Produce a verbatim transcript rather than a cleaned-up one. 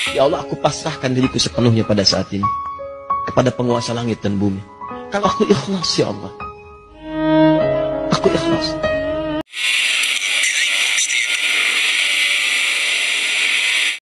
Ya Allah, aku pasrahkan diriku sepenuhnya pada saat ini kepada penguasa langit dan bumi. Kalau aku ikhlas, ya Allah, aku ikhlas.